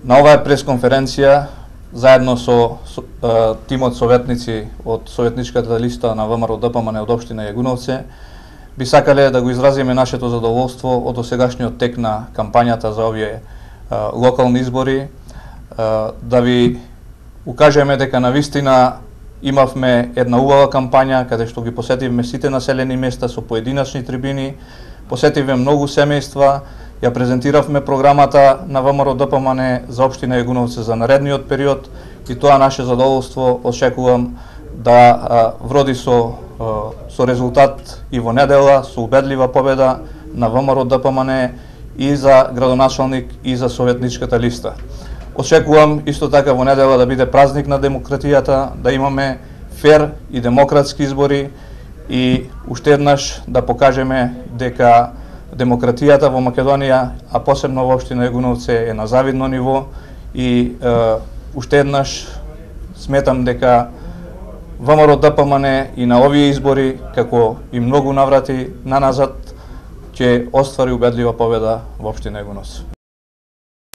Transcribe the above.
На оваа пресконференција, заедно со тимот советници од советничката листа на ВМРО-ДПМН од општина Јагуновци, би сакале да го изразиме нашето задоволство од досегашниот тек на кампањата за овие локални избори, да ви укажеме дека навистина имавме една убава кампања каде што ги посетивме сите населени места со поединачни трибини, посетивме многу семејства, ја презентиравме програмата на ВМРО-ДПМН за општина Јагуновци за наредниот период и тоа наше задоволство очекувам да вроди со резултат и во недела, со убедлива победа на ВМРО-ДПМН и за градоначалник и за советничката листа. Очекувам исто така во недела да биде празник на демократијата, да имаме фер и демократски избори и уште еднаш да покажеме дека демократијата во Македонија, а посебно во општина Јагуновци, е на завидно ниво и уште еднаш сметам дека ВМРО-ДПМН и на овие избори, како и многу наврати наназад, ќе оствари убедлива победа во општина Јагуновци.